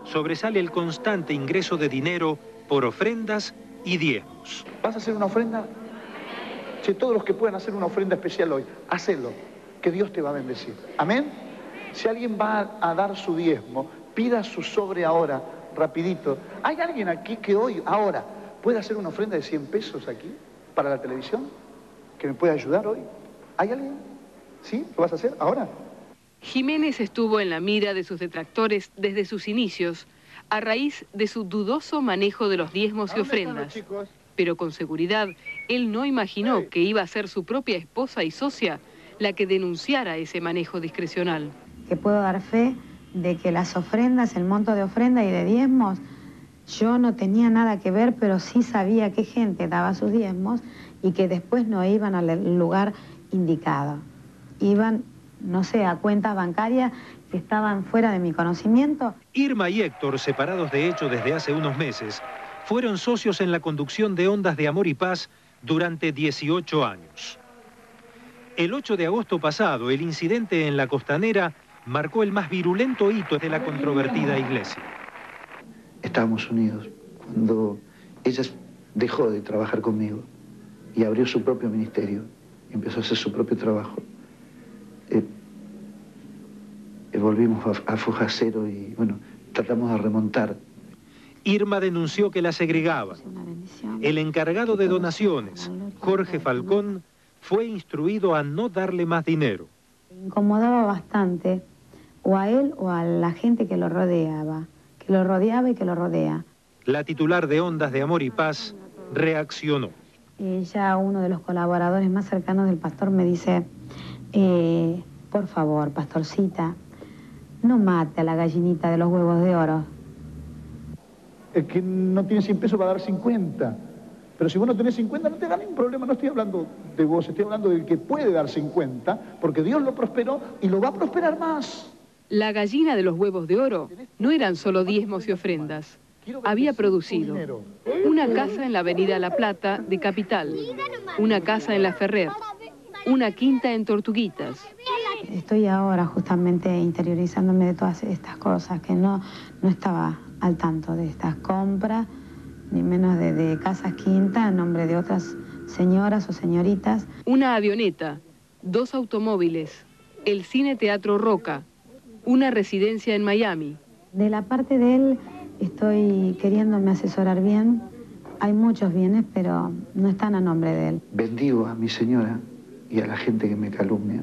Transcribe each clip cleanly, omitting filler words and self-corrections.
sobresale el constante ingreso de dinero por ofrendas y diezmos. ¿Vas a hacer una ofrenda? Si todos los que puedan hacer una ofrenda especial hoy, hacelo, que Dios te va a bendecir. Amén. Si alguien va a dar su diezmo, pida su sobre ahora, rapidito. ¿Hay alguien aquí que hoy, ahora, puede hacer una ofrenda de 100 pesos aquí, para la televisión? ¿Que me pueda ayudar hoy? ¿Hay alguien? ¿Sí? ¿Lo vas a hacer ahora? Jiménez estuvo en la mira de sus detractores desde sus inicios, a raíz de su dudoso manejo de los diezmos y ofrendas. Pero con seguridad, él no imaginó que iba a ser su propia esposa y socia la que denunciara ese manejo discrecional. Que puedo dar fe de que las ofrendas, el monto de ofrenda y de diezmos, yo no tenía nada que ver, pero sí sabía qué gente daba sus diezmos y que después no iban al lugar indicado. Iban, no sé, a cuentas bancarias que estaban fuera de mi conocimiento. Irma y Héctor, separados de hecho desde hace unos meses, fueron socios en la conducción de Ondas de Amor y Paz durante 18 años. El 8 de agosto pasado, el incidente en la Costanera marcó el más virulento hito de la controvertida iglesia. Estábamos unidos. Cuando ella dejó de trabajar conmigo y abrió su propio ministerio, empezó a hacer su propio trabajo, volvimos a foja cero y, bueno, tratamos de remontar. Irma denunció que la segregaban. El encargado de donaciones, Jorge Falcón, fue instruido a no darle más dinero. Me incomodaba bastante, o a él o a la gente que lo rodeaba y que lo rodea. La titular de Ondas de Amor y Paz reaccionó. Ya uno de los colaboradores más cercanos del pastor me dice, por favor, pastorcita, no mate a la gallinita de los huevos de oro. El que no tiene 100 pesos va a dar 50. Pero si vos no tenés 50, no te da ningún problema. No estoy hablando de vos, estoy hablando del que puede dar 50, porque Dios lo prosperó y lo va a prosperar más. La gallina de los huevos de oro no eran solo diezmos y ofrendas. Había producido una casa en la avenida La Plata de Capital, una casa en La Ferrer, una quinta en Tortuguitas. Estoy ahora justamente interiorizándome de todas estas cosas, que no estaba al tanto de estas compras, ni menos de casas quinta en nombre de otras señoras o señoritas. Una avioneta, 2 automóviles, el Cine Teatro Roca, una residencia en Miami. De la parte de él estoy queriéndome asesorar bien. Hay muchos bienes, pero no están a nombre de él. Bendigo a mi señora y a la gente que me calumnia.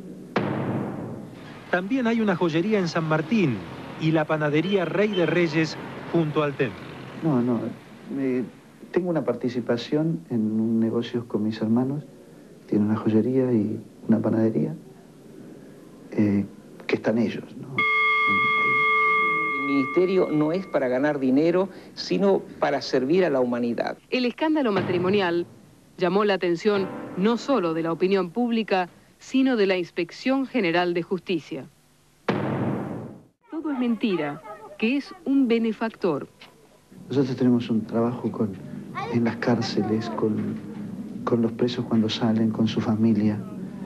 También hay una joyería en San Martín y la panadería Rey de Reyes junto al templo. No, tengo una participación en un negocio con mis hermanos. Tiene una joyería y una panadería, que están ellos, ¿no? El ministerio no es para ganar dinero, sino para servir a la humanidad. El escándalo matrimonial llamó la atención no solo de la opinión pública, sino de la Inspección General de Justicia. Todo es mentira, que es un benefactor. Nosotros tenemos un trabajo en las cárceles, con los presos cuando salen, con su familia,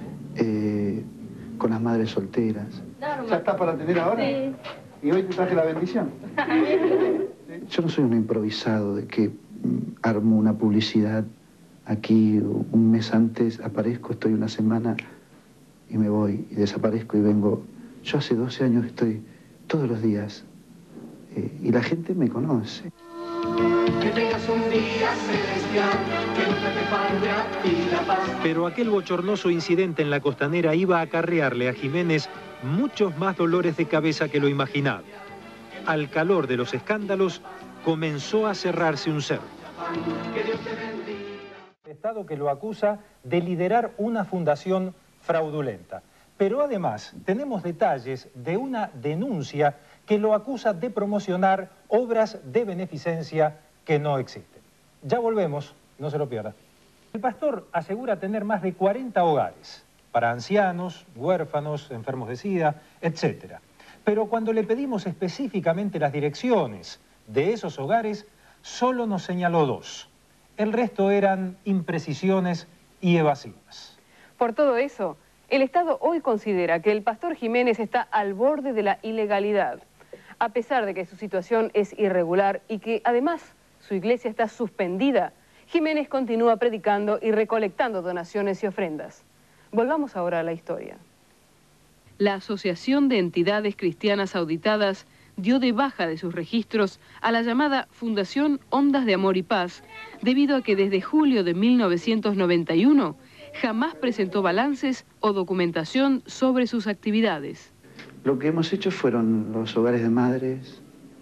con las madres solteras. ¿Ya está para tener ahora? Sí. ¿Y hoy te traje la bendición? Yo no soy un improvisado de que armo una publicidad aquí un mes antes, aparezco, estoy una semana y me voy y desaparezco y vengo. Yo hace 12 años estoy todos los días y la gente me conoce. Que tengas un día celestial, que nunca te falte a ti la paz. Pero aquel bochornoso incidente en la Costanera iba a acarrearle a Jiménez muchos más dolores de cabeza que lo imaginaba. Al calor de los escándalos, comenzó a cerrarse un cerco. El Estado que lo acusa de liderar una fundación fraudulenta. Pero además tenemos detalles de una denuncia que lo acusa de promocionar obras de beneficencia que no existen. Ya volvemos, no se lo pierda. El pastor asegura tener más de 40 hogares para ancianos, huérfanos, enfermos de SIDA, etc. Pero cuando le pedimos específicamente las direcciones de esos hogares, solo nos señaló 2. El resto eran imprecisiones y evasivas. Por todo eso, el Estado hoy considera que el pastor Jiménez está al borde de la ilegalidad. A pesar de que su situación es irregular y que además su iglesia está suspendida, Jiménez continúa predicando y recolectando donaciones y ofrendas. Volvamos ahora a la historia. La Asociación de Entidades Cristianas Auditadas dio de baja de sus registros a la llamada Fundación Ondas de Amor y Paz, debido a que desde julio de 1991 jamás presentó balances o documentación sobre sus actividades. Lo que hemos hecho fueron los hogares de madres,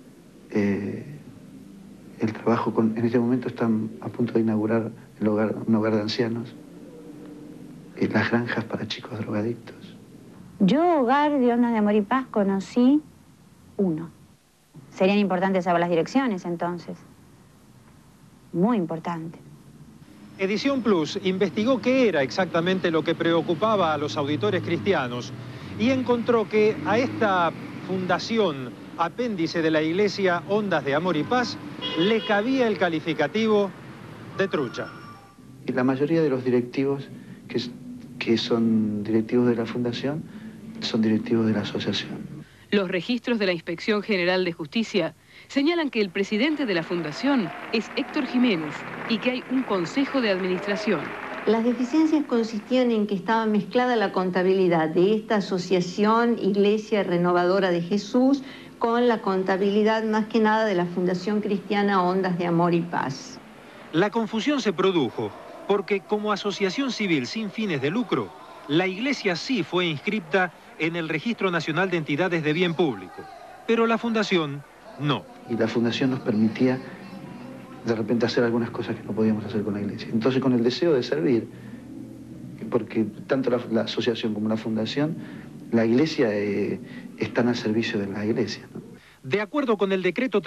el trabajo en este momento están a punto de inaugurar un hogar de ancianos, las granjas para chicos drogadictos. Yo, hogar de Ondas de Amor y Paz, conocí uno. Serían importantes saber las direcciones, entonces. Muy importante. Edición Plus investigó qué era exactamente lo que preocupaba a los auditores cristianos y encontró que a esta fundación, apéndice de la Iglesia Ondas de Amor y Paz, le cabía el calificativo de trucha. Y la mayoría de los directivos que son directivos de la fundación son directivos de la asociación. Los registros de la Inspección General de Justicia señalan que el presidente de la fundación es Héctor Jiménez y que hay un consejo de administración. Las deficiencias consistían en que estaba mezclada la contabilidad de esta asociación Iglesia Renovadora de Jesús con la contabilidad más que nada de la Fundación Cristiana Ondas de Amor y Paz. La confusión se produjo porque como asociación civil sin fines de lucro, la Iglesia sí fue inscripta en el Registro Nacional de Entidades de Bien Público, pero la fundación no. Y la fundación nos permitía de repente hacer algunas cosas que no podíamos hacer con la Iglesia. Entonces, con el deseo de servir, porque tanto la asociación como la fundación, la Iglesia están al servicio de la Iglesia, ¿no? De acuerdo con el decreto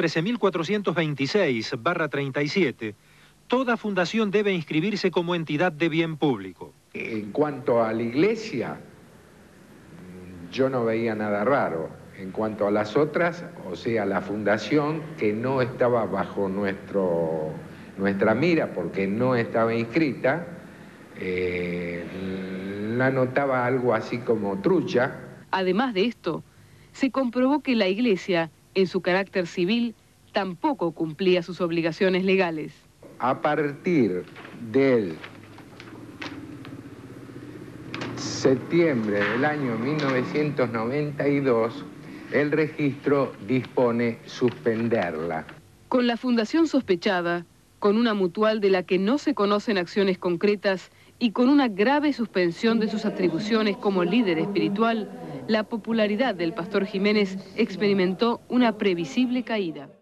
13.426/37, toda fundación debe inscribirse como entidad de bien público. En cuanto a la Iglesia, yo no veía nada raro. En cuanto a las otras, o sea, la fundación, que no estaba bajo nuestra mira porque no estaba inscrita, la notaba algo así como trucha. Además de esto, se comprobó que la Iglesia, en su carácter civil, tampoco cumplía sus obligaciones legales. A partir del septiembre del año 1992, el registro dispone suspenderla. Con la fundación sospechada, con una mutual de la que no se conocen acciones concretas y con una grave suspensión de sus atribuciones como líder espiritual, la popularidad del pastor Jiménez experimentó una previsible caída.